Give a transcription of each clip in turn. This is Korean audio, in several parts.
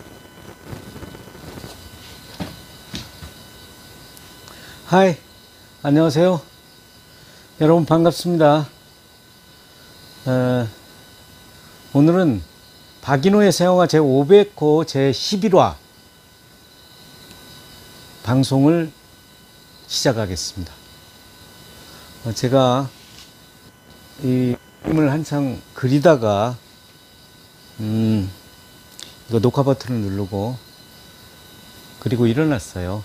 하이, 안녕하세요. 여러분 반갑습니다. 오늘은 박인호의 서영화 제500호 제11화 방송을 시작하겠습니다. 제가 이 그림을 한창 그리다가 이거 녹화 버튼을 누르고 그리고 일어났어요.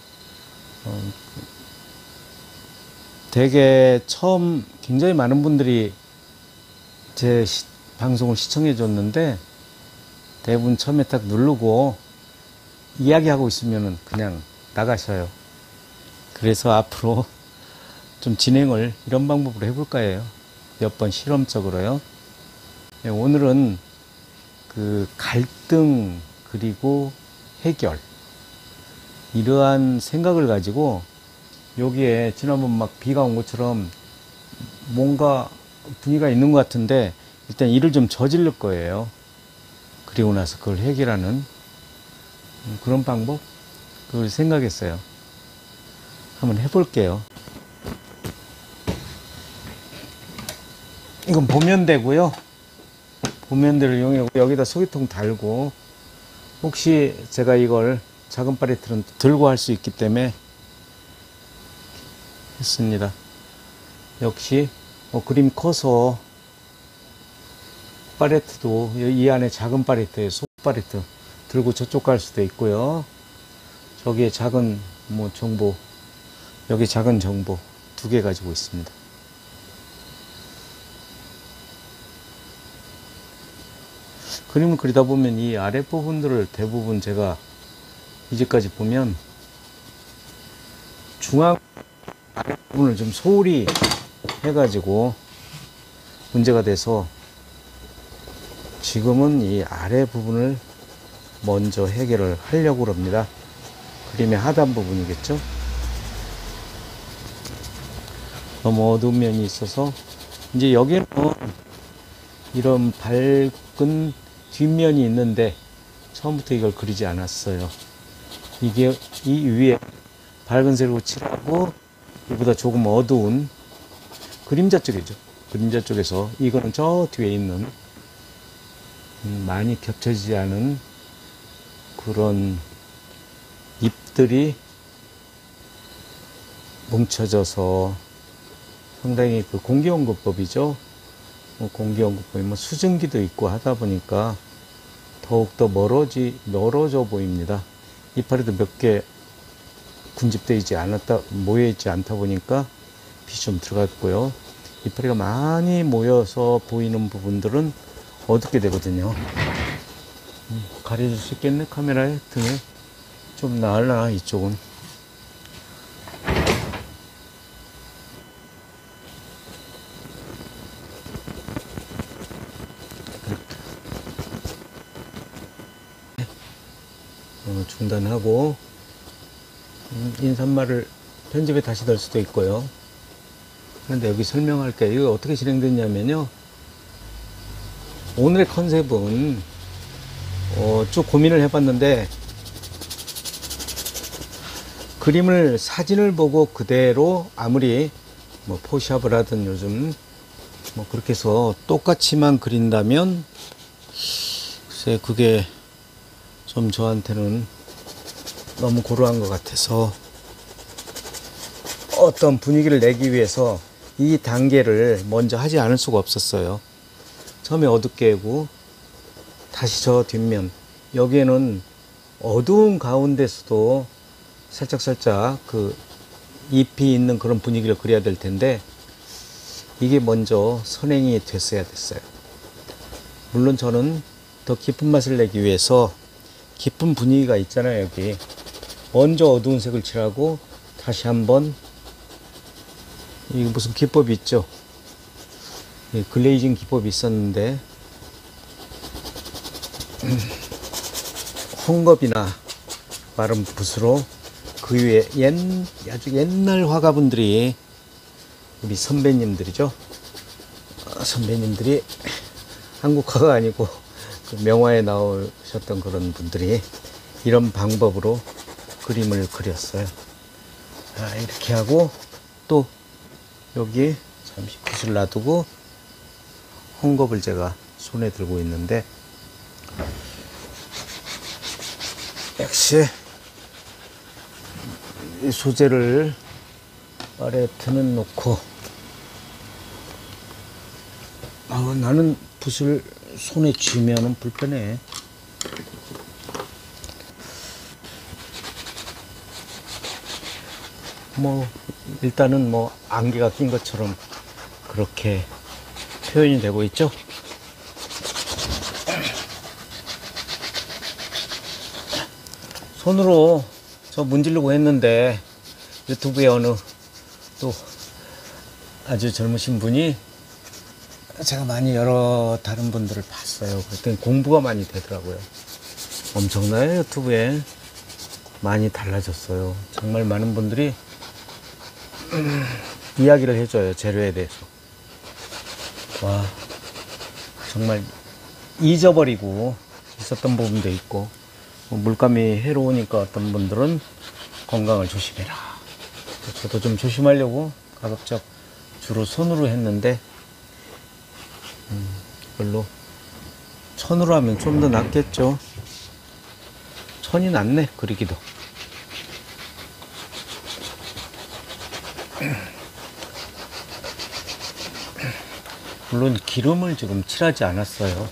되게 처음 굉장히 많은 분들이 제 방송을 시청해 줬는데 대부분 처음에 딱 누르고 이야기하고 있으면 그냥 나가셔요. 그래서 앞으로 좀 진행을 이런 방법으로 해볼까 해요. 몇 번 실험적으로요. 오늘은 그 갈등 그리고 해결 이러한 생각을 가지고 여기에 지난번 막 비가 온 것처럼 뭔가 분위기가 있는 것 같은데 일단 일을 좀 저지를 거예요. 그리고 나서 그걸 해결하는 그런 방법 그걸 생각했어요. 한번 해볼게요. 이건 보면대고요. 보면대를 이용하고 여기다 소기통 달고 혹시 제가 이걸 작은 팔레트는 들고 할 수 있기 때문에 했습니다. 역시 그림 커서 팔레트도 이 안에 작은 팔레트에 소 팔레트 들고 저쪽 갈 수도 있고요. 저기에 작은 정보, 여기 작은 정보 2개 가지고 있습니다. 그림을 그리다 보면 이 아랫부분들을 대부분 제가 이제까지 보면 중앙 아랫부분을 좀 소홀히 해가지고 문제가 돼서 지금은 이 아래 부분을 먼저 해결을 하려고 합니다. 그림의 하단 부분이겠죠. 너무 어두운 면이 있어서 이제 여기는 이런 밝은 뒷면이 있는데 처음부터 이걸 그리지 않았어요. 이게 이 위에 밝은 색으로 칠하고 이보다 조금 어두운 그림자 쪽이죠. 그림자 쪽에서 이거는 저 뒤에 있는 많이 겹쳐지지 않은 그런 잎들이 뭉쳐져서 상당히 그 공기연구법이죠. 공기연구법이 수증기도 있고 하다 보니까 더욱더 멀어져 보입니다. 이파리도 몇 개 군집되어 있지 않았다, 모여 있지 않다 보니까 빛이 좀 들어갔고요. 이파리가 많이 모여서 보이는 부분들은 어둡게 되거든요. 가려줄 수 있겠네? 카메라에 등에 좀 나으려나 이쪽은. 중단하고 인사말을 편집에 다시 넣을 수도 있고요. 그런데 여기 설명할게요. 이거 어떻게 진행됐냐면요. 오늘의 컨셉은 쭉 고민을 해봤는데 그림을 사진을 보고 그대로 아무리 포샵을 하든 요즘 그렇게 해서 똑같이만 그린다면 글쎄 그게 좀 저한테는 너무 고루한 것 같아서 어떤 분위기를 내기 위해서 이 단계를 먼저 하지 않을 수가 없었어요. 처음에 어둡게 하고 다시 저 뒷면 여기에는 어두운 가운데서도 살짝 그 잎이 있는 그런 분위기를 그려야 될 텐데 이게 먼저 선행이 됐어야 됐어요. 물론 저는 더 깊은 맛을 내기 위해서 깊은 분위기가 있잖아요. 여기 먼저 어두운 색을 칠하고 다시 한번 이게 무슨 기법이 있죠. 글레이징 기법이 있었는데 헝겊이나 마른 붓으로 그 위에 아주 옛날 화가분들이 우리 선배님들이죠. 선배님들이 한국화가 아니고 그 명화에 나오셨던 그런 분들이 이런 방법으로 그림을 그렸어요. 자, 이렇게 하고 또 여기 잠시 붓을 놔두고 헝겊을 제가 손에 들고 있는데, 역시 이 소재를 팔레트는 놓고, 나는 붓을 손에 쥐면은 불편해. 일단은 안개가 낀 것처럼 그렇게 표현이 되고 있죠. 손으로 저 문지르고 했는데 유튜브에 어느 또 아주 젊으신 분이, 제가 많이 여러 다른 분들을 봤어요. 그랬더니 공부가 많이 되더라고요. 엄청나요. 유튜브에 많이 달라졌어요. 정말 많은 분들이 이야기를 해줘요. 재료에 대해서. 와, 정말 잊어버리고 있었던 부분도 있고, 물감이 해로우니까 어떤 분들은 건강을 조심해라. 저도 좀 조심하려고 가급적 주로 손으로 했는데, 이걸로 천으로 하면 좀 더 낫겠죠. 천이 낫네, 그리기도. 물론 기름을 지금 칠하지 않았어요.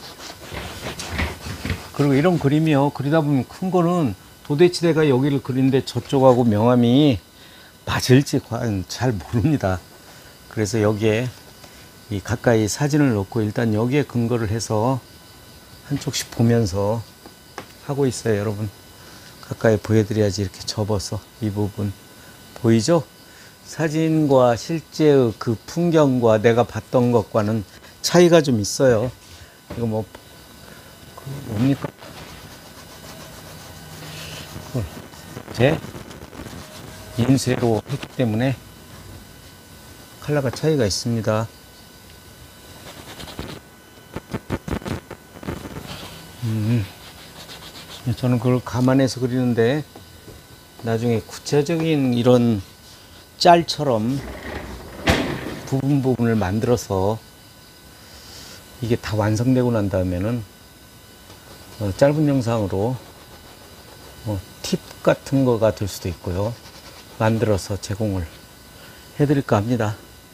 그리고 이런 그림이요, 그리다 보면 큰 거는 도대체 내가 여기를 그리는데 저쪽하고 명암이 맞을지 과연 잘 모릅니다. 그래서 여기에 이 가까이 사진을 놓고 일단 여기에 근거를 해서 한쪽씩 보면서 하고 있어요. 여러분, 가까이 보여드려야지. 이렇게 접어서 이 부분 보이죠? 사진과 실제의 그 풍경과 내가 봤던 것과는 차이가 좀 있어요. 이거 뭡니까? 제 인쇄로 했기 때문에 컬러가 차이가 있습니다. 저는 그걸 감안해서 그리는데, 나중에 구체적인 이런 짤처럼 부분을 만들어서 이게 다 완성되고 난 다음에는 짧은 영상으로 팁 같은 거가 될 수도 있고요. 만들어서 제공을 해드릴까 합니다.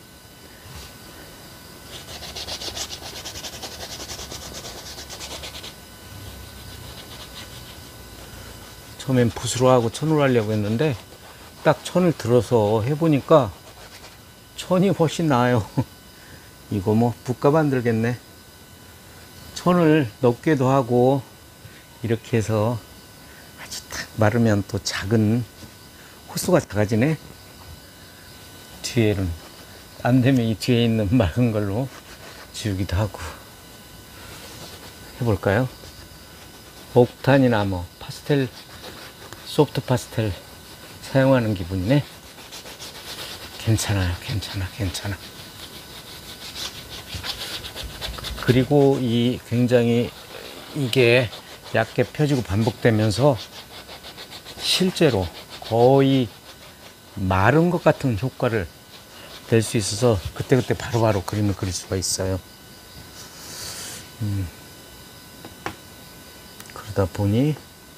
처음엔 붓으로 하고 천으로 하려고 했는데, 딱 천을 들어서 해보니까 천이 훨씬 나아요. 이거 붓값 안 들겠네. 천을 넓게도 하고 이렇게 해서 아주 딱 마르면 또 작은 호수가 작아지네. 뒤에는 안 되면 이 뒤에 있는 맑은 걸로 지우기도 하고 해볼까요? 옥탄이나 파스텔, 소프트 파스텔 사용하는 기분이네. 괜찮아요. 괜찮아. 그리고 굉장히 이게 얇게 펴지고 반복되면서 실제로 거의 마른 것 같은 효과를 낼 수 있어서 그때그때 바로바로 그림을 그릴 수가 있어요. 그러다 보니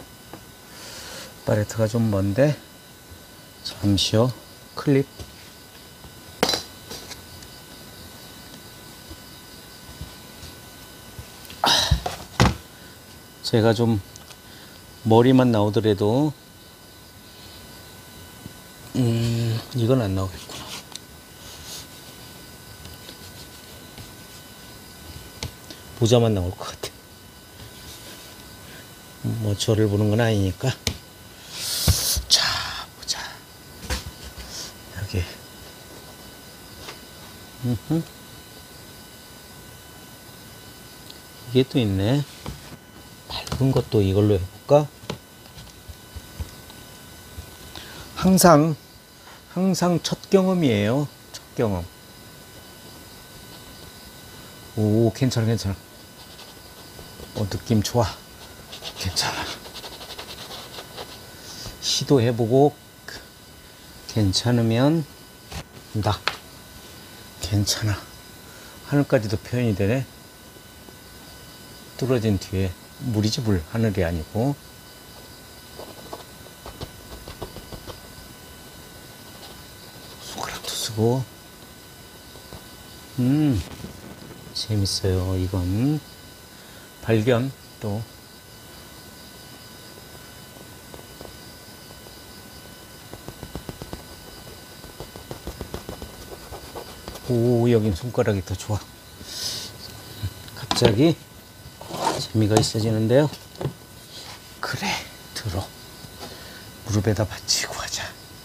팔레트가 좀 먼데, 잠시요. 클립. 제가 좀 머리만 나오더라도 이건 안 나오겠구나. 모자만 나올 것 같아. 저를 보는 건 아니니까. 자, 보자. 여기. 이게 또 있네. 밝은 것도 이걸로 해볼까? 항상 첫 경험이에요. 첫 경험. 오, 괜찮아. 느낌 좋아. 괜찮아. 시도해보고 괜찮으면 나 괜찮아. 하늘까지도 표현이 되네. 뚫어진 뒤에 물이지 물. 하늘이 아니고. 손가락도 쓰고. 재밌어요. 이건 발견. 또 오, 여긴 손가락이 더 좋아. 갑자기 재미가 있어지는데요. 그래, 들어. 무릎에다 받치고 하자.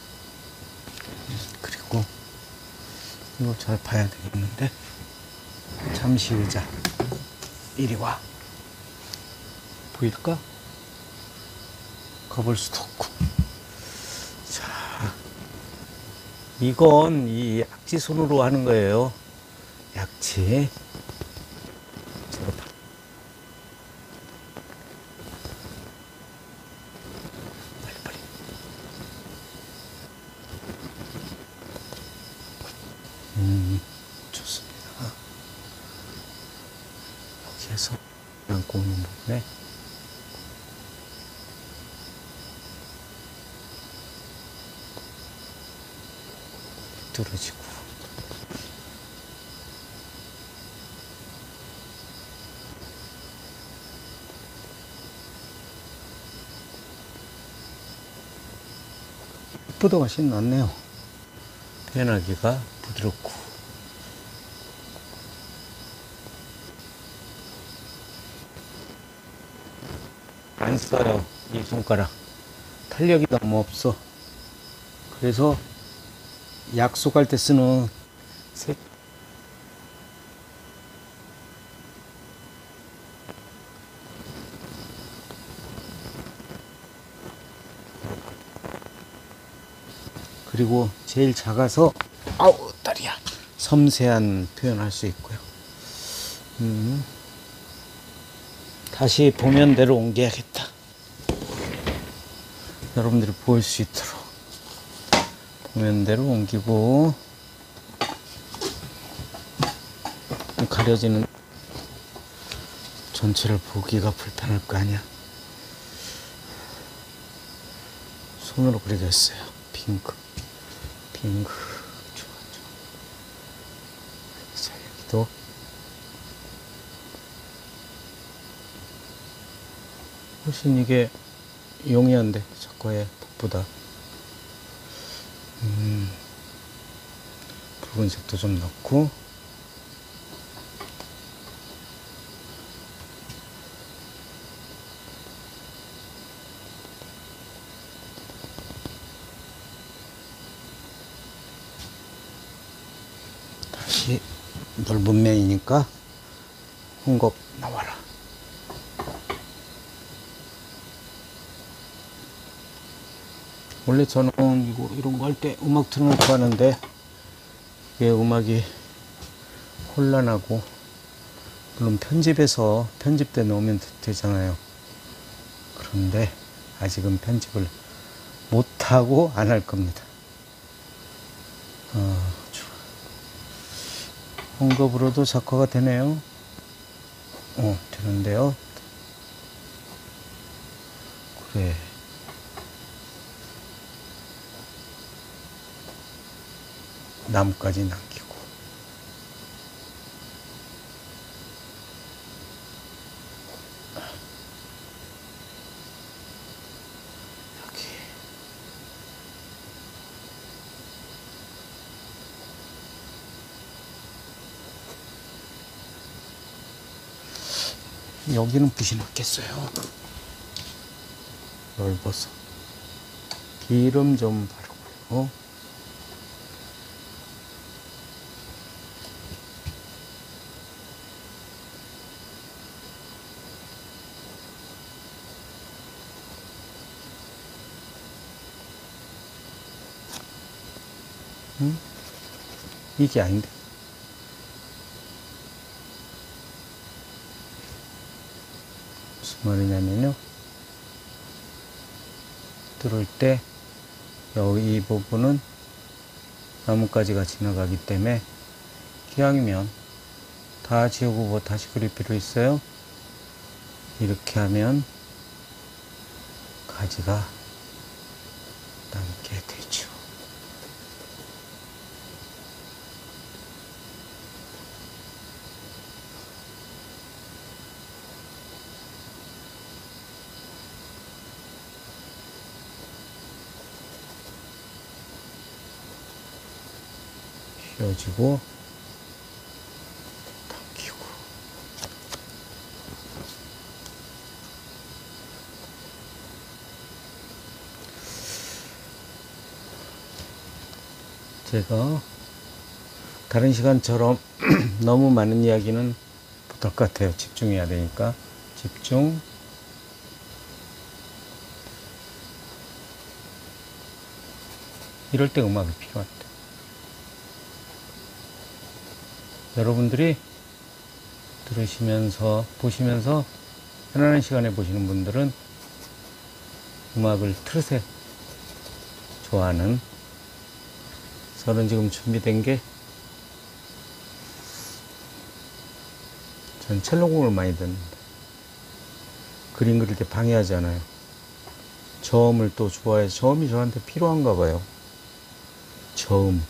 그리고 이거 잘 봐야 되겠는데. 잠시 의자. 이리 와. 보일까? 가볼 수도 없고. 자, 이건 이 약지 손으로 하는 거예요. 약지. 저거 봐. 빨리. 좋습니다. 여기에서 안고 오는 부분에 뚫어지고. 뽀도가 신났네요. 변하기가 부드럽고. 안 써요, 이 손가락. 탄력이 너무 없어. 그래서 약속할 때 쓰는 그리고 제일 작아서 아우 다리야 섬세한 표현할 수 있고요. 다시 보면대로 옮겨야겠다. 여러분들이 보일 수 있도록 보면대로 옮기고. 가려지는 전체를 보기가 불편할 거 아니야. 손으로 그려졌어요. 핑크 좋아. 자, 여기도 훨씬 이게 용이한데 저거의 붓보다. 붉은색도 좀 넣고. 다시 넓은 면이니까 홍겁 나와라. 원래 저는 이런 거 할 때 음악 틀어놓고 하는데 이게 음악이 혼란하고, 물론 편집해서 편집돼 놓으면 되잖아요. 그런데 아직은 편집을 못하고 안 할 겁니다. 좋아. 홍겁으로도 작화가 되네요. 되는데요. 그래. 나무까지 남기고. 여기는 붓이 맞겠어요. 넓어서. 기름 좀 바르고요. 이게 아닌데. 무슨 말이냐면요. 뚫을 때 여기 이 부분은 나뭇가지가 지나가기 때문에 기왕이면 다 지우고 뭐 다시 그릴 필요 있어요? 이렇게 하면 가지가 남게 되죠. 휘어지고 당기고. 제가 다른 시간처럼 너무 많은 이야기는 못할 것 같아요. 집중해야 되니까. 집중. 이럴 때 음악이 필요합니다. 여러분들이 들으시면서 보시면서 편안한 시간에 보시는 분들은 음악을 틀으세요. 좋아하는. 저는 지금 준비된 게, 전 첼로곡을 많이 듣는다. 그림 그릴 때 방해하지 않아요. 저음을 또 좋아해서 저음이 저한테 필요한가 봐요. 저음,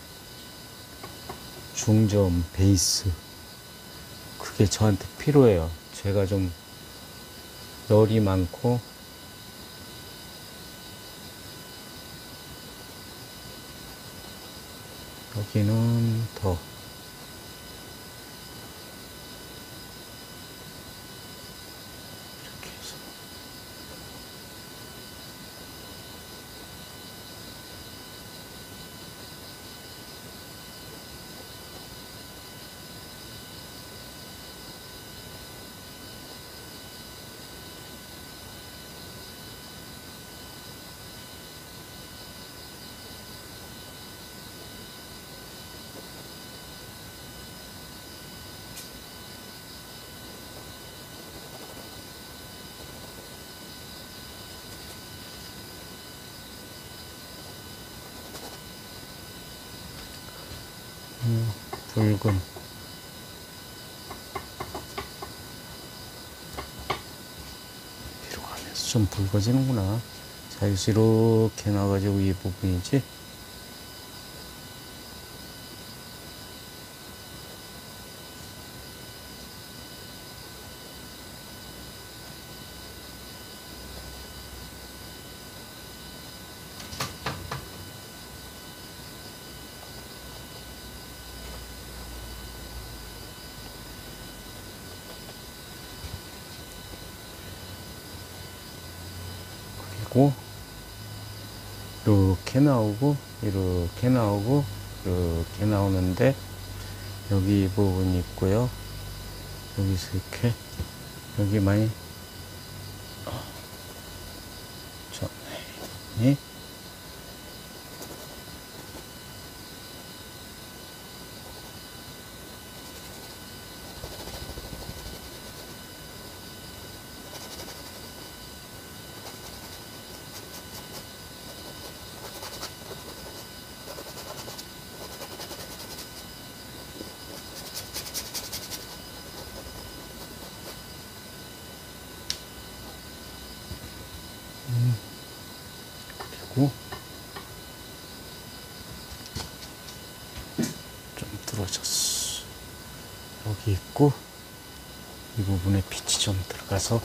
중저음, 베이스, 그게 저한테 필요해요. 제가 좀 열이 많고 여기는 더 이렇게 해서 붉은 뒤로 가면서 좀 붉어지는구나. 자, 여기서 이렇게 나와가지고 이 부분이지. 그리고 이렇게 나오고 이렇게 나오고 이렇게 나오는데, 여기 이 부분이 있고요. 여기서 이렇게 여기 많이 좋네. 그리고 좀 들어졌어. 여기 있고 이 부분에 빛이 좀 들어가서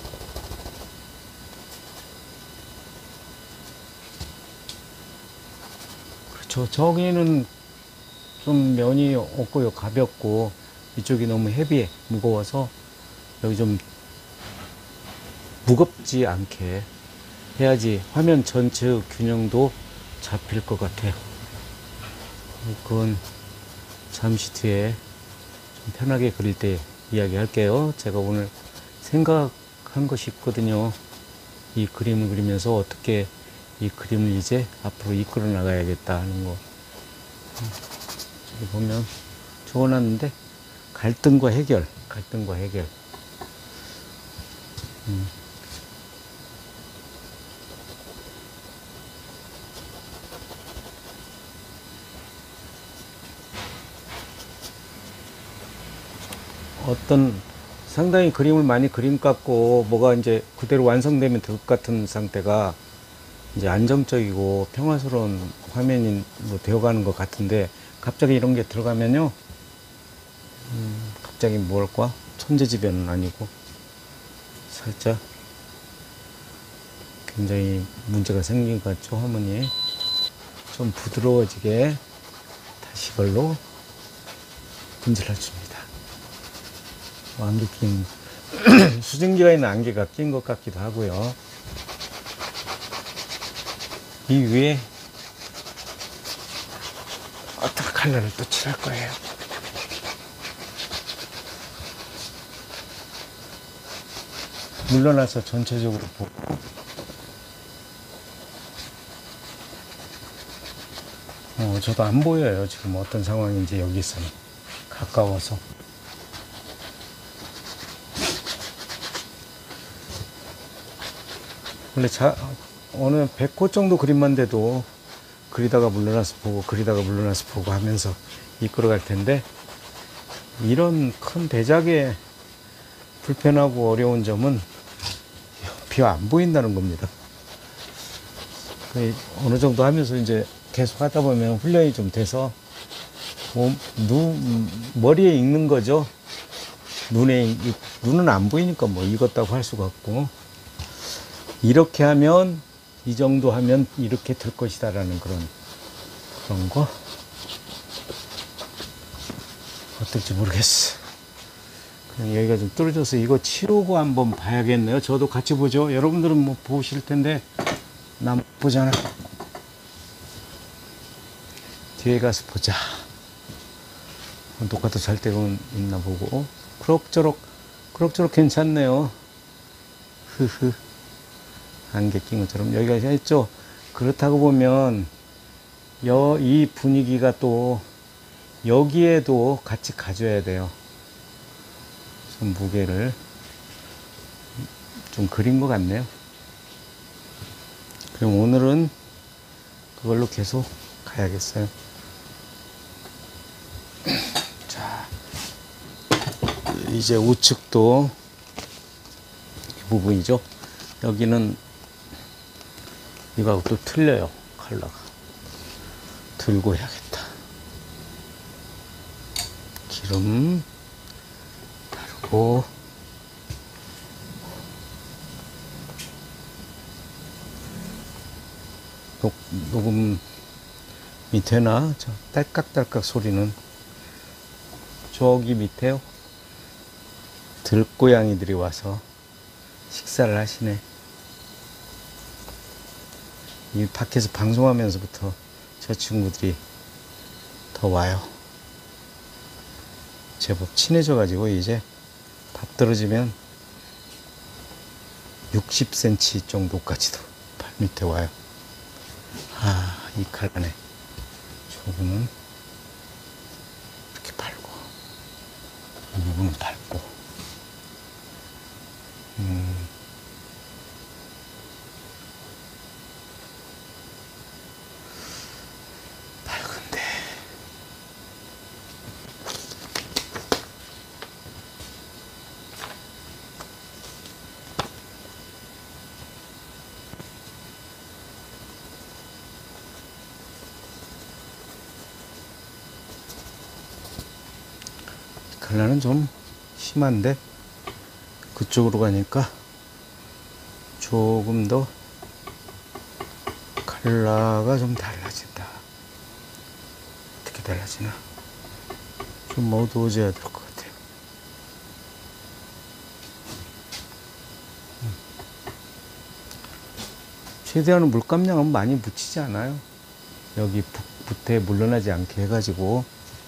그렇죠. 저기는 좀 면이 없고요, 가볍고 이쪽이 너무 헤비해, 무거워서 여기 좀 무겁지 않게 해야지 화면 전체 균형도 잡힐 것 같아요. 그건 잠시 뒤에 좀 편하게 그릴 때 이야기할게요. 제가 오늘 생각한 것이 있거든요. 이 그림을 그리면서 어떻게 이 그림을 이제 앞으로 이끌어 나가야겠다 하는 거. 저기 보면 적어놨는데, 갈등과 해결. 어떤 상당히 그림을 많이 그림 같고 뭐가 이제 그대로 완성되면 될 것 같은 상태가 이제 안정적이고 평화스러운 화면이 뭐 되어가는 것 같은데 갑자기 이런 게 들어가면요, 갑자기 뭘까? 천재지변은 아니고 살짝 굉장히 문제가 생긴 것 같죠, 화면이. 좀 부드러워지게 다시 이걸로 분질러 줍니다. 안개 낀 수증기가 있는 안개가 낀 것 같기도 하고요. 이 위에 어떤 컬러를 또 칠할 거예요. 물러나서 전체적으로 보고 저도 안 보여요. 지금 어떤 상황인지 여기서는 가까워서. 원래 어느 100호 정도 그림만 돼도 그리다가 물러나서 보고 그리다가 물러나서 보고 하면서 이끌어갈 텐데, 이런 큰 대작의 불편하고 어려운 점은 비가 안 보인다는 겁니다. 어느 정도 하면서 이제 계속 하다 보면 훈련이 좀 돼서 머리에 익는 거죠. 눈은 안 보이니까 뭐 익었다고 할 수가 없고, 이렇게 하면 이 정도 하면 이렇게 될 것이다 라는 그런 거 어떨지 모르겠어. 그냥 여기가 좀 뚫어져서 이거 치우고 한번 봐야겠네요. 저도 같이 보죠. 여러분들은 뭐 보실 텐데 난 못 보잖아. 뒤에 가서 보자. 녹화도 잘 되고 있나 보고. 그럭저럭 괜찮네요. 흐흐. 안개 낀 것처럼 여기가 있죠. 그렇다고 보면 이 분위기가 또 여기에도 같이 가져야 돼요. 좀 무게를 좀 그린 것 같네요. 그럼 오늘은 그걸로 계속 가야겠어요. 자, 이제 우측도 이 부분이죠. 여기는 이거하고 또 틀려요. 컬러가. 들고 해야겠다. 기름 바르고, 녹음 밑에나 저 딸깍딸깍 소리는 저기 밑에요. 들고양이들이 와서 식사를 하시네. 이 밖에서 방송하면서부터 저 친구들이 더 와요. 제법 친해져가지고 이제 밥 떨어지면 60cm 정도까지도 발 밑에 와요. 아, 이 칼라네. 저거는 이렇게 밟고, 이 부분은 밟고. 밝은데. 컬러는 좀 심한데 그쪽으로 가니까 조금 더 컬러가 좀 달라진다. 어떻게 달라지나? 좀 어두워져야 될 것 같아요. 최대한 물감량은 많이 묻히지 않아요. 여기 붓에 물러나지 않게 해가지고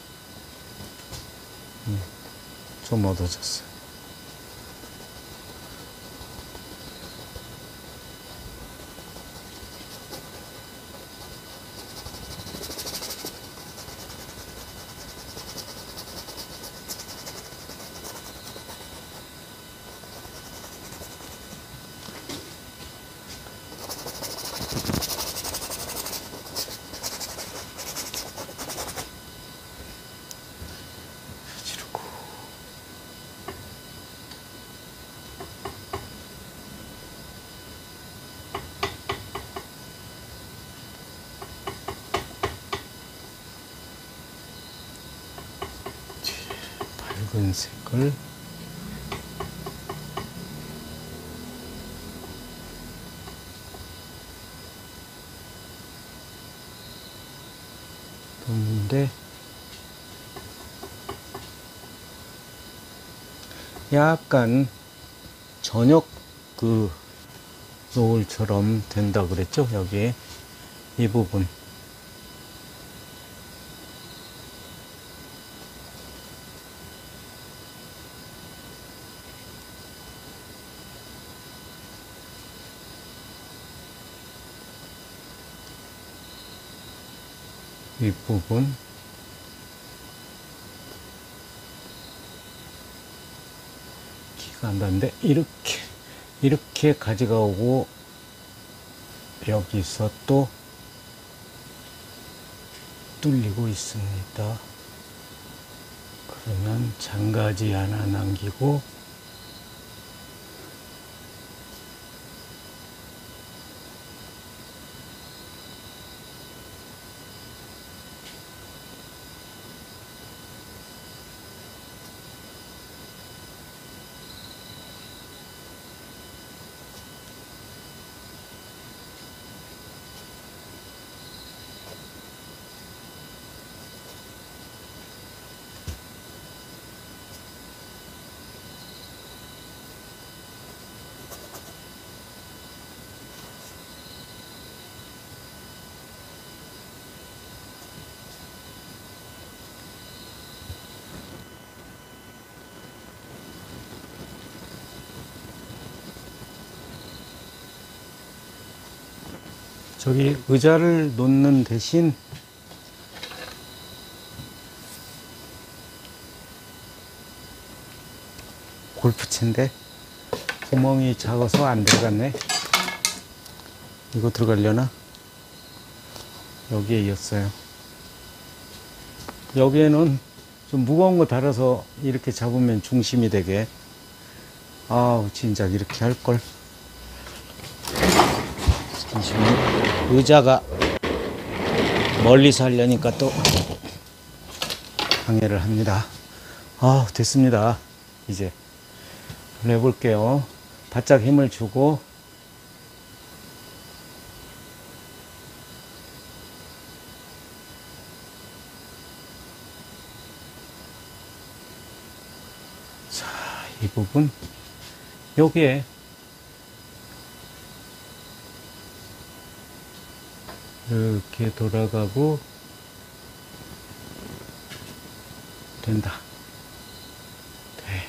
좀 어두워졌어요. 다른 색을 뒀는데 약간 저녁 그 노을처럼 된다 그랬죠? 여기 이 부분 이 부분 기가 안 나는데 이렇게 가져가고 여기서 또 뚫리고 있습니다. 그러면 장가지 하나 남기고 저기 의자를 놓는 대신 골프채인데 구멍이 작아서 안 들어갔네. 이거 들어가려나? 여기에 이었어요. 여기에는 좀 무거운 거 달아서 이렇게 잡으면 중심이 되게. 아우, 진작 이렇게 할걸. 잠시만요. 의자가 멀리서 하려니까 또 방해를 합니다. 아, 됐습니다. 이제 해볼게요. 바짝 힘을 주고 자, 이 부분 여기에 이렇게 돌아가고 된다. 돼.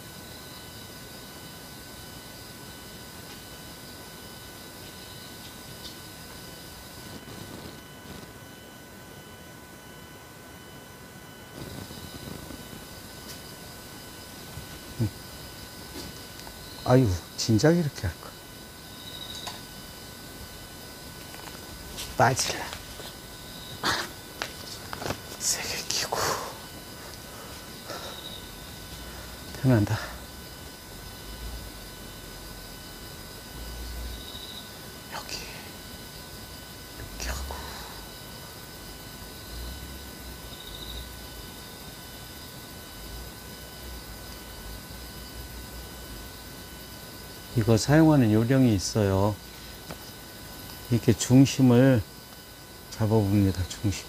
아유, 진작 이렇게 할 거. 빠질라. 세게 끼고. 편한다. 여기. 이렇게 하고. 이거 사용하는 요령이 있어요. 이렇게 중심을 잡아봅니다.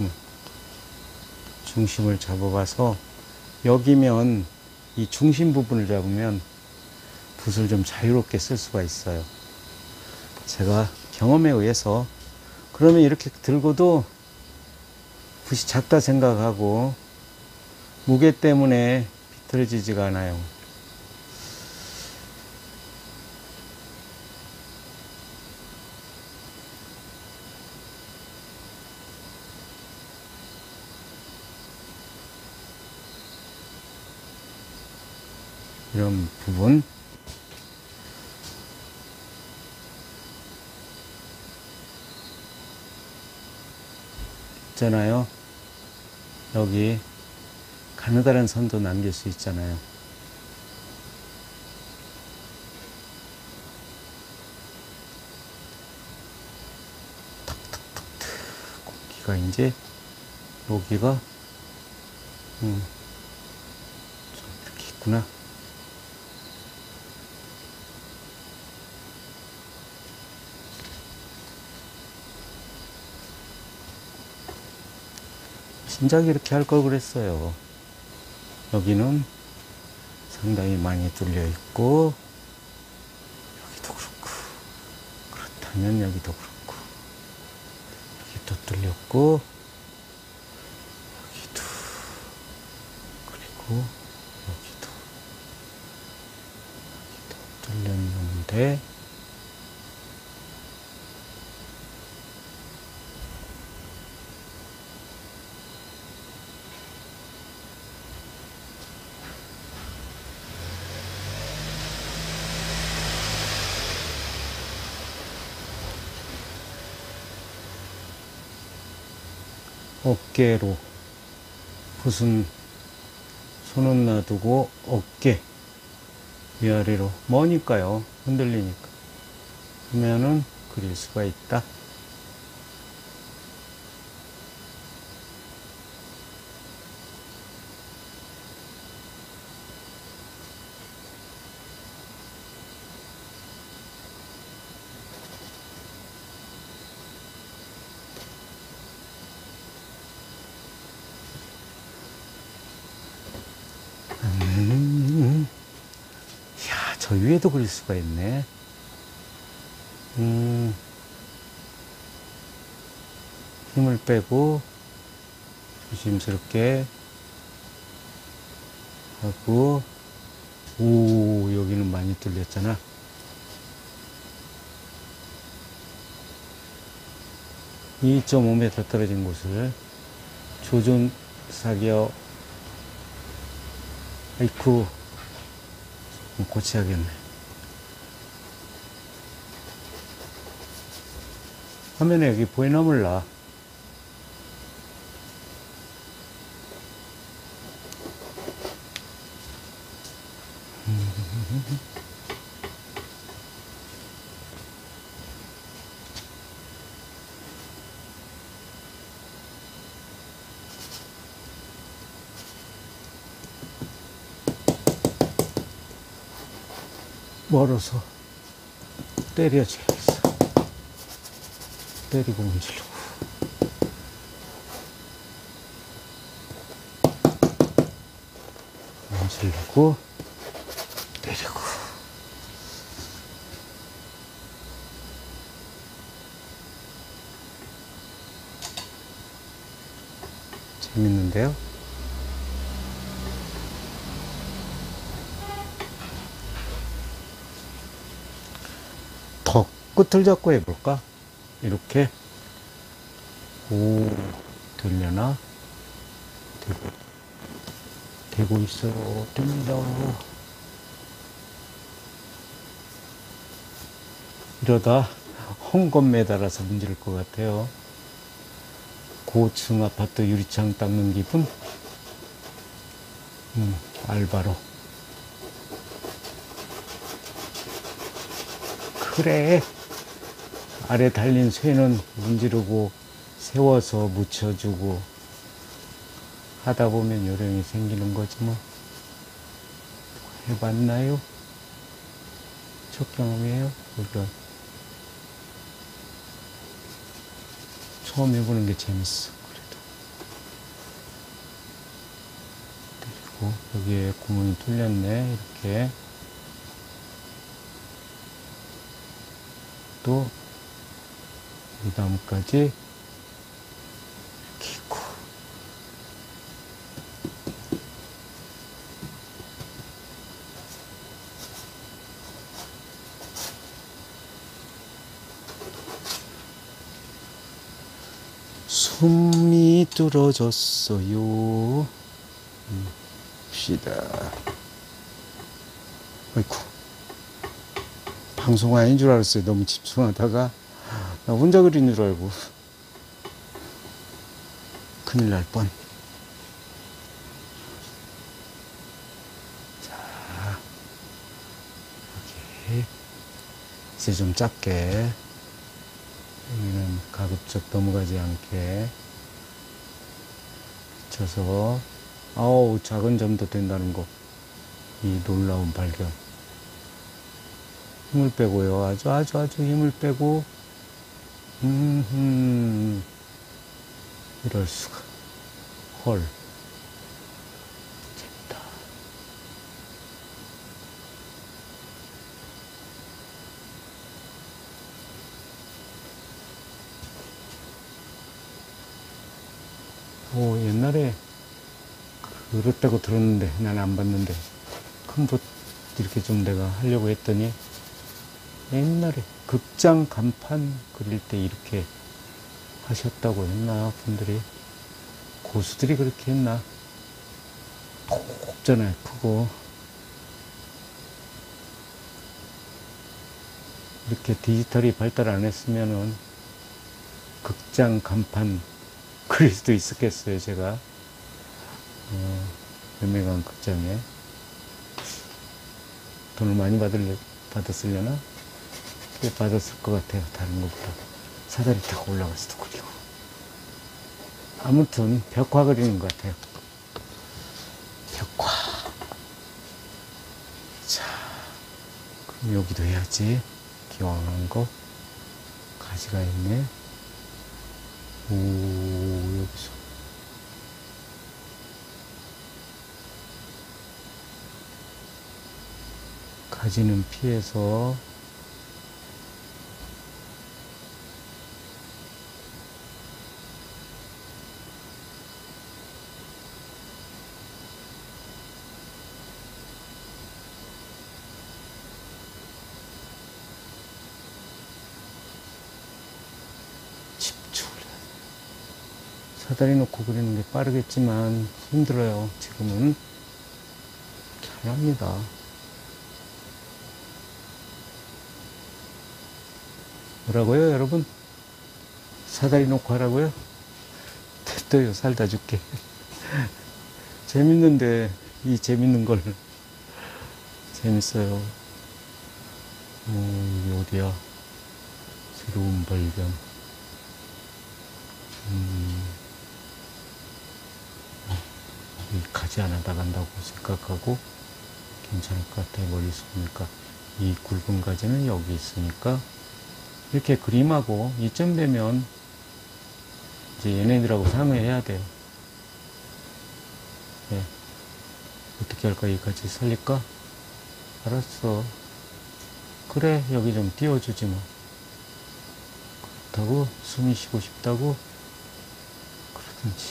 중심을 잡아봐서 여기면 이 중심 부분을 잡으면 붓을 좀 자유롭게 쓸 수가 있어요. 제가 경험에 의해서. 그러면 이렇게 들고도 붓이 작다 생각하고 무게 때문에 비틀어지지가 않아요. 이런 부분 있잖아요. 여기 가느다란 선도 남길 수 있잖아요. 탁탁탁탁 공기가 이제 여기가 좀 이렇게 있구나. 진작 이렇게 할 걸 그랬어요. 여기는 상당히 많이 뚫려 있고, 여기도 그렇고, 그렇다면 여기도 그렇고, 여기도 뚫렸고, 여기도, 그리고 여기도 뚫렸는데, 어깨로 붓은 손은 놔두고 어깨 위아래로 머니까요. 흔들리니까. 그러면은 그릴 수가 있다. 이야, 저 위에도 그릴 수가 있네. 힘을 빼고 조심스럽게 하고, 오, 여기는 많이 뚫렸잖아. (2.5m) 떨어진 곳을 조준 사격. 아이쿠, 고쳐야겠네. 화면에 여기 보이나 몰라. 멀어서 때려줘야겠어. 때리고 문지르고. 문지르고, 때리고. 재밌는데요? 더 끝을 잡고 해볼까? 이렇게. 오, 되려나? 되고 있어요. 됩니다. 이러다 헝겊 매달아서 문지를 것 같아요. 고층 아파트 유리창 닦는 기분? 알바로. 그래. 아래 달린 쇠는 문지르고 세워서 묻혀주고 하다 보면 요령이 생기는 거지 뭐. 해봤나요? 첫 경험이에요? 우리가 처음 해보는 게 재밌어. 그래도. 그리고 여기에 구멍이 뚫렸네. 이렇게. 또 이 나무까지 이렇게 있고. 숨이 뚫어졌어요. 봅시다. 아이쿠. 방송 아닌 줄 알았어요. 너무 집중하다가. 나 혼자 그린 줄 알고. 큰일 날 뻔. 자, 여기. 이제 좀 작게. 여기는 가급적 넘어가지 않게. 붙여서, 아우, 작은 점도 된다는 거. 이 놀라운 발견. 힘을 빼고요. 아주 힘을 빼고, 이럴 수가. 헐. 재밌다. 옛날에 그렇다고 들었는데, 난 안 봤는데, 큰 붓 이렇게 좀 내가 하려고 했더니, 옛날에 극장 간판 그릴 때 이렇게 하셨다고 했나, 분들이. 고수들이 그렇게 했나. 곱잖아요, 크고. 이렇게 디지털이 발달 안 했으면은 극장 간판 그릴 수도 있었겠어요, 제가. 유명한 극장에. 돈을 많이 받았으려나? 꽤 받았을 것 같아요, 다른 것보다. 사다리 타고 올라가서도 그리고. 아무튼, 벽화 그리는 것 같아요. 벽화. 자, 그럼 여기도 해야지. 기왕한 거. 가지가 있네. 오, 여기서. 가지는 피해서 집중을 해야 돼. 사다리 놓고 그리는 게 빠르겠지만 힘들어요. 지금은 잘합니다. 뭐라고요, 여러분? 사다리 놓고 하라고요? 됐어요, 살다 줄게. 재밌는데, 이 재밌는 걸. 재밌어요. 이게 어디야? 새로운 발견. 이 가지 하나 나간다고 생각하고 괜찮을 것 같아요. 멀리서 보니까. 이 굵은 가지는 여기 있으니까. 이렇게 그림하고 이쯤 되면 이제 얘네들하고 상의해야 돼요. 예. 어떻게 할까? 이 가지 살릴까? 알았어. 그래, 여기 좀 띄워주지 뭐. 그렇다고 숨이 쉬고 싶다고 그러든지.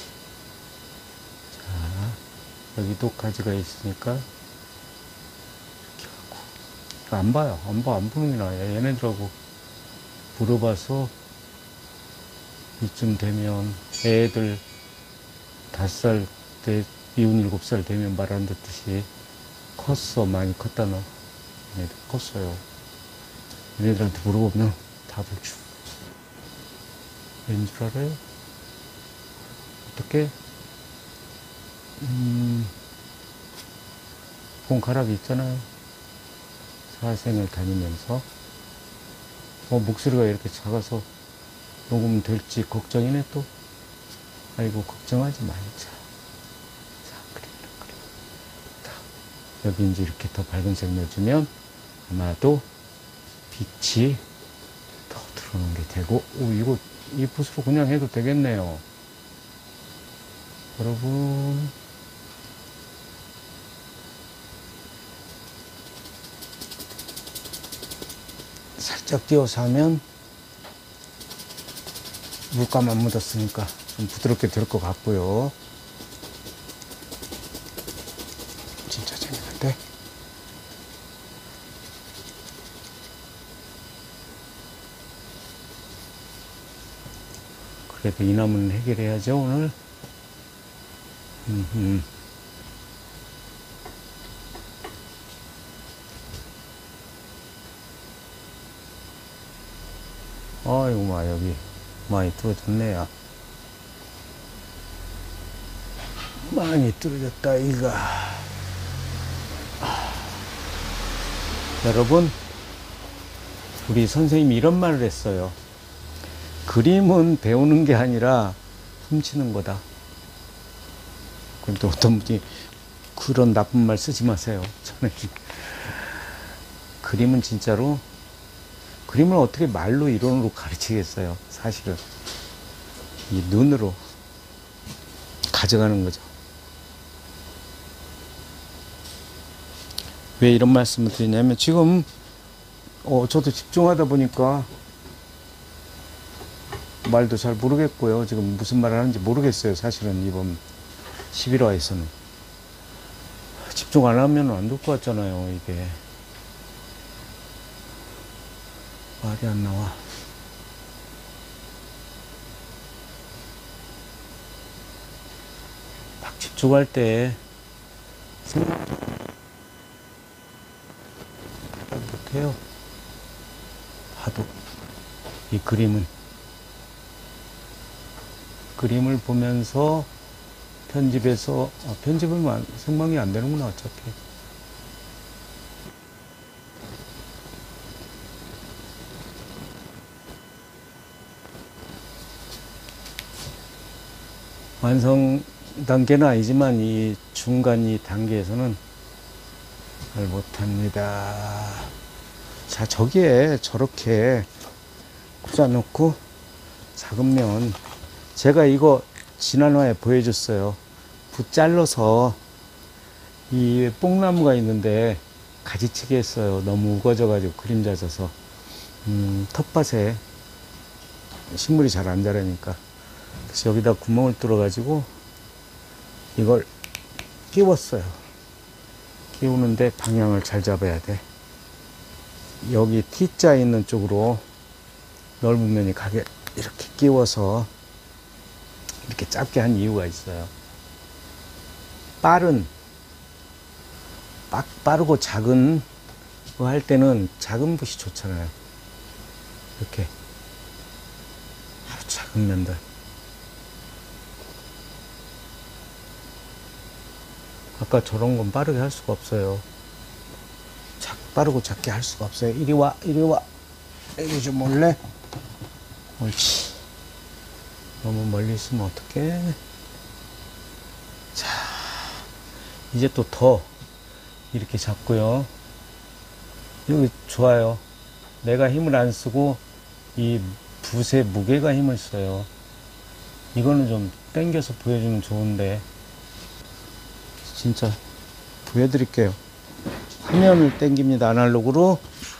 자, 여기도 가지가 있으니까 이렇게 하고. 안 봐요. 안 보는 게 나아요. 얘네들하고 물어봐서 이쯤 되면 애들 5살 때 미운 7살 되면 말안 듣듯이 컸어. 많이 컸다 너. 얘네들 컸어요. 얘네들한테 물어보면 답을 줘. 왠 줄 알아요? 어떻게? 손가락이 있잖아요. 사생을 다니면서 목소리가 이렇게 작아서 녹음 될지 걱정이네 또. 아이고, 걱정하지 말자. 자, 그림. 자, 여기 이제 이렇게 더 밝은색 넣어주면 아마도 빛이 더 들어오는 게 되고, 이거 이 붓으로 그냥 해도 되겠네요. 여러분. 살짝 띄워서 하면 물감만 묻었으니까 좀 부드럽게 될 것 같고요. 진짜 재밌는데? 그래도 이 나무는 해결해야죠, 오늘. 아이고, 여기 많이 뚫어졌네요. 많이 뚫어졌다, 이거. 여러분, 우리 선생님이 이런 말을 했어요. 그림은 배우는 게 아니라 훔치는 거다. 그런데 어떤 분이 그런 나쁜 말 쓰지 마세요. 저는 그림은 진짜로, 그림을 어떻게 말로 이론으로 가르치겠어요. 사실은 이 눈으로 가져가는 거죠. 왜 이런 말씀을 드리냐면, 지금 저도 집중하다 보니까 말도 잘 모르겠고요. 지금 무슨 말을 하는지 모르겠어요. 사실은 이번 11화에서는 집중 안 하면 안 될 것 같잖아요. 이게 말이 안 나와. 막 집중할 때 생각 못해요. 봐도 이 그림을 보면서 편집해서, 편집은 생방이 안 되는구나 어차피. 완성 단계는 아니지만 이 중간 이 단계에서는 잘 못합니다. 자, 저기에 저렇게 꽂아놓고 작은 면, 제가 이거 지난화에 보여줬어요. 붓 잘라서 이 뽕나무가 있는데 가지치기 했어요. 너무 우거져가지고 그림 젖어서 텃밭에 식물이 잘 안 자라니까. 그래서 여기다 구멍을 뚫어가지고 이걸 끼웠어요. 끼우는데 방향을 잘 잡아야 돼. 여기 T자 있는 쪽으로 넓은 면이 가게 이렇게 끼워서 이렇게 짧게 한 이유가 있어요. 빠르고 작은 거 할 때는 작은 붓이 좋잖아요. 이렇게 아주 작은 면들. 아까 저런 건 빠르게 할 수가 없어요. 빠르고 작게 할 수가 없어요. 이리 와, 이리 와. 이리 좀 올래? 옳지. 너무 멀리 있으면 어떡해. 자, 이제 또 더 이렇게 잡고요. 여기 좋아요. 내가 힘을 안 쓰고 이 붓의 무게가 힘을 써요. 이거는 좀 당겨서 보여주면 좋은데, 진짜 보여드릴게요. 화면을 당깁니다. 아날로그로.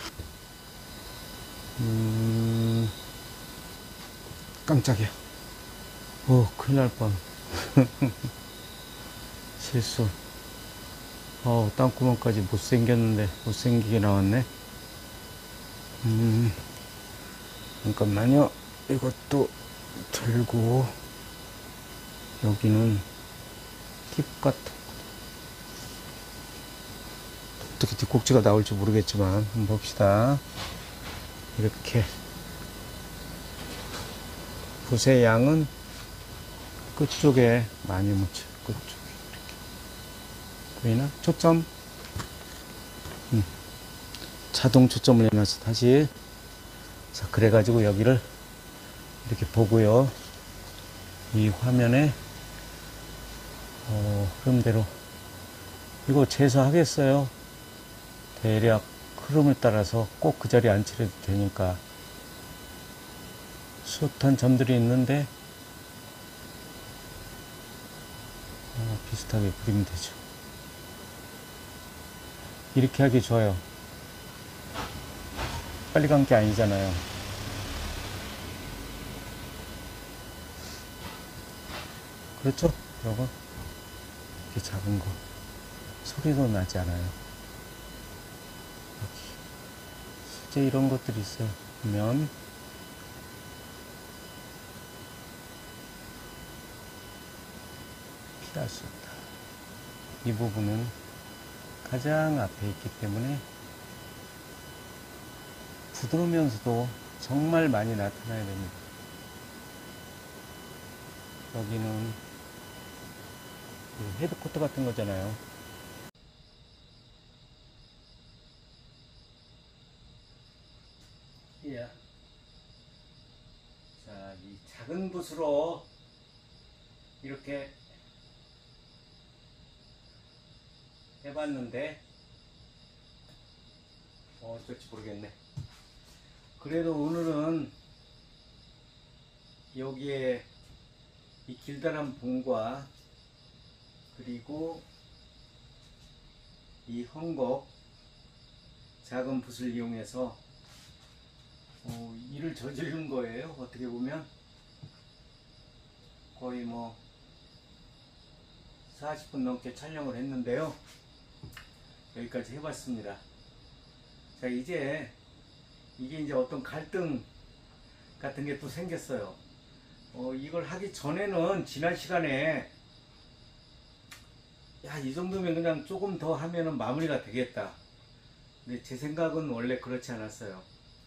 깜짝이야. 큰일 날 뻔. 실수. 땅구멍까지 못생겼는데 못생기게 나왔네. 잠깐만요. 이것도 들고, 여기는 팁 같은, 어떻게 뒷꼭지가 나올지 모르겠지만 한번 봅시다. 이렇게 붓의 양은 끝쪽에 많이 묻혀요. 끝쪽에 이렇게 보이나? 초점. 자동 초점을 해놔서 다시. 자, 그래가지고 여기를 이렇게 보고요. 이 화면에 흐름대로 이거 재서하겠어요. 대략 흐름을 따라서 꼭 그 자리에 앉히려도 되니까. 숱한 점들이 있는데 비슷하게 그리면 되죠. 이렇게 하기 좋아요. 빨리 간 게 아니잖아요. 그렇죠? 요거 이렇게 작은 거 소리도 나지 않아요. 여기 실제 이런 것들이 있어요. 보면 피할 수 없다. 이 부분은 가장 앞에 있기 때문에 부드러우면서도 정말 많이 나타나야 됩니다. 여기는 헤드코트 같은 거잖아요. 예. 자, 이 작은 붓으로 이렇게 해봤는데 어쩔지 모르겠네. 그래도 오늘은 여기에 이 길다란 봉과 그리고 이 헝겊 작은 붓을 이용해서 일을 저지른 거예요. 어떻게 보면 거의 뭐 40분 넘게 촬영을 했는데요. 여기까지 해봤습니다. 자, 이게 이제 어떤 갈등 같은 게 또 생겼어요. 이걸 하기 전에는 지난 시간에 야, 이 정도면 그냥 조금 더 하면은 마무리가 되겠다. 근데 제 생각은 원래 그렇지 않았어요.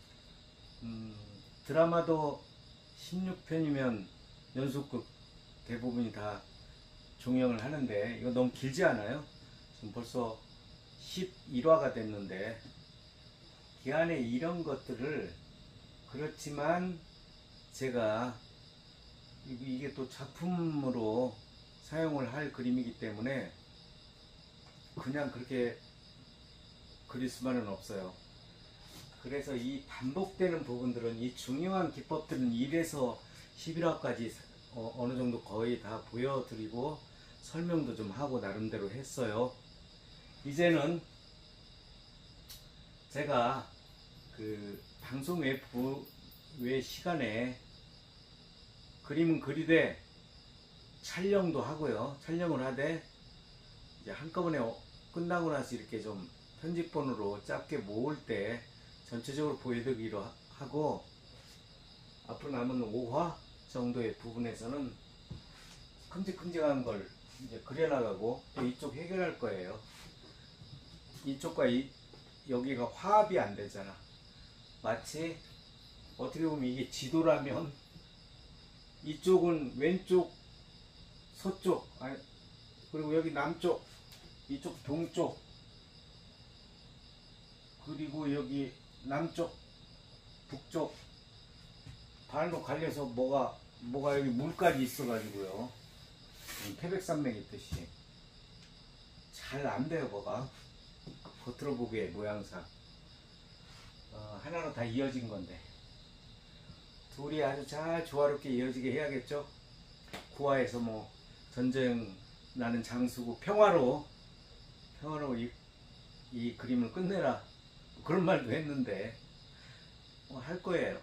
드라마도 16편이면 연속극 대부분이 다 종영을 하는데 이거 너무 길지 않아요? 지금 벌써 11화가 됐는데 그 안에 이런 것들을 그렇지만 제가 이게 또 작품으로 사용을 할 그림이기 때문에 그냥 그렇게 그릴 수만은 없어요. 그래서 이 반복되는 부분들은 이 중요한 기법들은 1에서 11화까지 어느 정도 거의 다 보여드리고 설명도 좀 하고 나름대로 했어요. 이제는 제가 그 방송 외 시간에 그림은 그리되 촬영도 하고요. 촬영을 하되 이제 한꺼번에 끝나고 나서 이렇게 좀 편집본으로 짧게 모을 때 전체적으로 보여드리기로 하고 앞으로 남은 5화 정도의 부분에서는 큼직큼직한 걸 이제 그려나가고 또 이쪽 해결할 거예요. 이쪽과 여기가 화합이 안 되잖아. 마치 어떻게 보면 이게 지도라면 이쪽은 왼쪽 서쪽 그리고 여기 남쪽 이쪽 동쪽 그리고 여기 남쪽 북쪽 반으로 갈려서 뭐가 여기 물까지 있어 가지고요. 태백산맥 있듯이 잘 안 돼요. 뭐가 겉으로 보기에 모양상 하나로 다 이어진 건데 둘이 아주 잘 조화롭게 이어지게 해야겠죠. 구화에서 뭐 전쟁 나는 장수고 평화로 이 그림을 끝내라 그런 말도 했는데 할 거예요.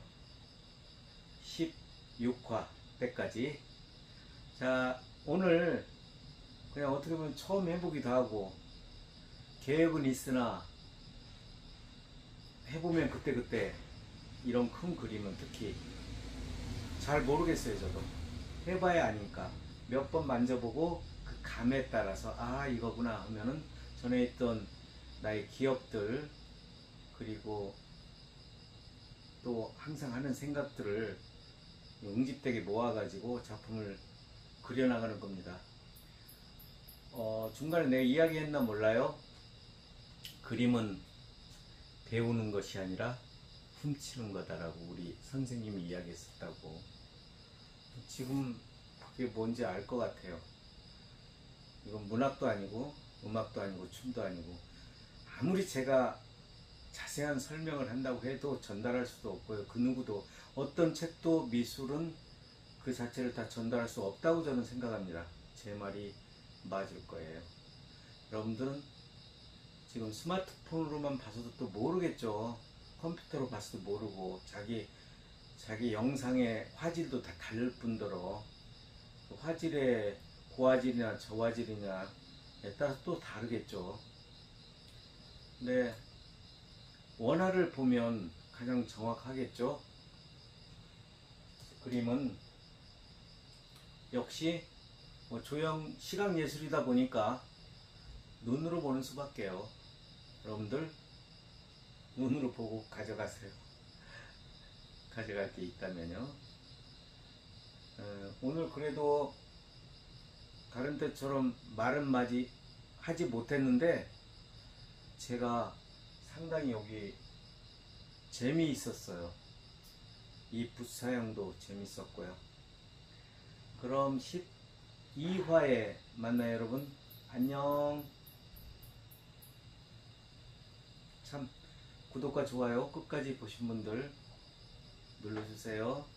16화 때까지. 자, 오늘 그냥 어떻게 보면 처음 해보기도 하고 계획은 있으나 해보면 그때그때 이런 큰 그림은 특히 잘 모르겠어요. 저도 해봐야 아니까 몇 번 만져보고 그 감에 따라서 이거구나 하면은 전에 있던 나의 기억들 그리고 또 항상 하는 생각들을 응집되게 모아가지고 작품을 그려나가는 겁니다. 중간에 내가 이야기했나 몰라요. 그림은 배우는 것이 아니라 훔치는 거다라고 우리 선생님이 이야기했었다고. 지금 그게 뭔지 알 것 같아요. 이건 문학도 아니고 음악도 아니고 춤도 아니고 아무리 제가 자세한 설명을 한다고 해도 전달할 수도 없고요. 그 누구도 어떤 책도 미술은 그 자체를 다 전달할 수 없다고 저는 생각합니다. 제 말이 맞을 거예요. 여러분들은 지금 스마트폰으로만 봐서도 또 모르겠죠. 컴퓨터로 봐서도 모르고 자기 영상의 화질도 다 다를 뿐더러 화질의 고화질이나 저화질이냐에 따라서 또 다르겠죠. 근데 원화를 보면 가장 정확하겠죠. 그림은 역시 조형 시각예술이다 보니까 눈으로 보는 수밖에요. 여러분들 눈으로 보고 가져가세요. 가져갈 게 있다면요. 오늘 그래도 다른 때처럼 말은 하지 못했는데 제가 상당히 여기 재미있었어요. 이 붓 사용도 재밌었고요. 그럼 12화에 만나요, 여러분. 안녕. 참 구독과 좋아요 끝까지 보신 분들 눌러주세요.